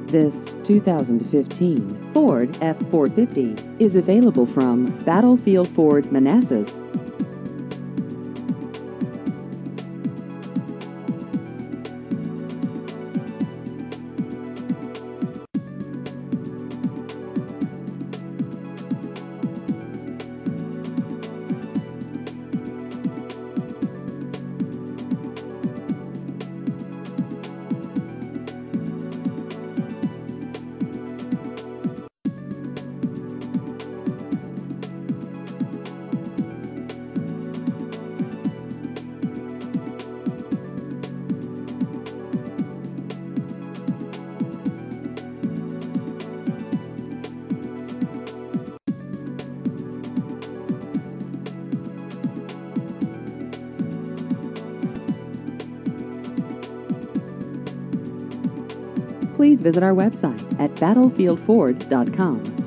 This 2015 Ford F450 is available from Battlefield Ford, Manassas. Please visit our website at battlefieldford.com.